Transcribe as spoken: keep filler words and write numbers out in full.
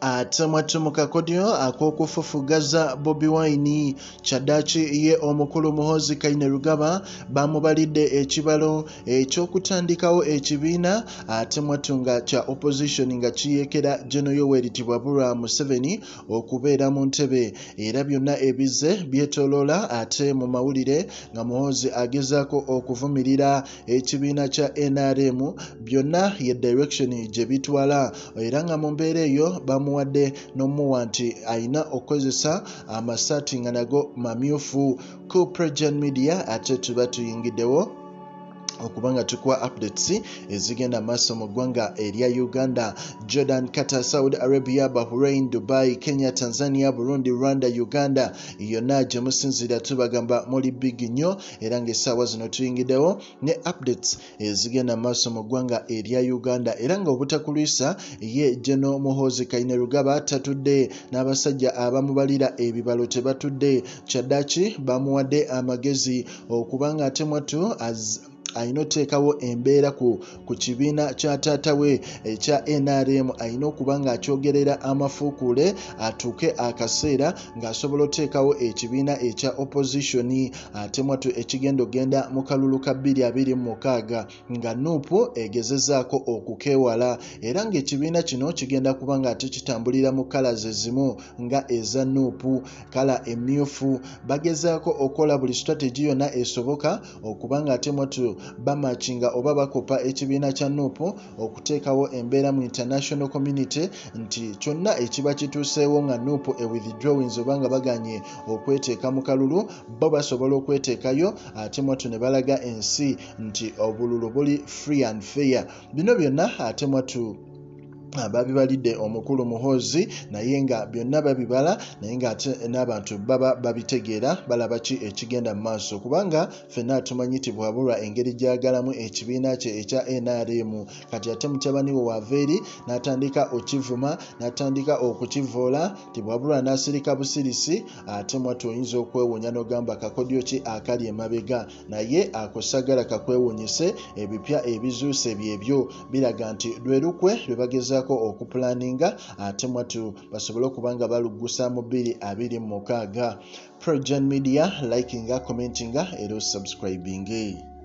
ate mwatu Kakodyo ak'okufufugaza Bobiwine kyaddaaki ye omukulu Muhoozi Kainerugaba bamubalidde ekibalo eky'okutandikawo ekibiina ate mwatu nga kya opposition nga kiyeekera General Yoweri Museveni okubeera mu ntebe era byonna ebize byetooloola ate mu mawulire nga Muhoozi agezaako okuvumirira ekibiina kya N R M byonna ye direction gye bitwala era nga mu mbeera eyo bamuwadde n'omuwa nti ayina okukozesa amasaati nga nago mamyufu. Ku PROJOURN Media ate tuba tuyingiddewo okubanga tukuwa updates ezigenda maaso mu ggwanga erya Uganda, Jordan, Qatar, Saudi Arabia, Bahrain, Dubai, Kenya, Tanzania, Burundi, Rwanda, Uganda yonna gye musinzira tubagamba muli big nnyo era ng'essaawa zino tuyingiddewo ne updates ezigenda maaso mu ggwanga erya Uganda era nga obutakulwisa ye General Muhoozi Kainerugaba tatudde n'abasajja abamubalira ebibalo tebatudde kyaddaaki bamuwadde amagezi okubanga ate mwatu az ayina oteekawo embeera ku, ku kibiina kya taata we ekya N R M ayina okuba ng'akyogerera amafuukule atuuke akaseera ng'asobola oteekawo ekibiina ekya opposition ate mwatu ekigenda ogenda mu kalulu ka bbiri abiri mu mukaaga nga nuupu egezezaako okukeewala era ng'ekibiina kino kigenda kuba nga ate kitambulira mu kala ezimu nga eza nuupu kala emmyufu bagezaako okukola buli strategy yonna esoboka okuba nga ate mwatu bamakinga oba bakopa ekibiina kya nuupu okuteekawo embeera mu international community nti kyonna ekiba kituuseewo nga nuupu e withdrawings oba nga baganye okweteeka mu kalulu bo basobola okweteekayo ate mwatu ne balaga ensi nti obululu buli free and fair. Bino byonna ate mwatu babibalidde omukulu Muhoozi naye nga byonna babibala naye nga ate n'abantu baba babitegeera balaba ki ekigenda mu maaso kubanga ffenna tumanyi ti bwabulwa engeri gyagalamu ekibiina kye ekya N R M kati ate mutabani we waveeri n'atandika okivuma n'atandika okukivoola ti bwabulwa n'asirika busirisi ate mwatu oyinza okwewuunya n'ogamba kakodyo ki akali emabega naye akosagala kakwewuunyise ebipya ebizuuse byebyo biraga nti lwe lukwe lwe bagezaako okupulaninga ate mwatu basobole okubanga baluggusa mu bbiri abiri mu mukaaga. PROJOURN Media likinga commentinga era subscribing.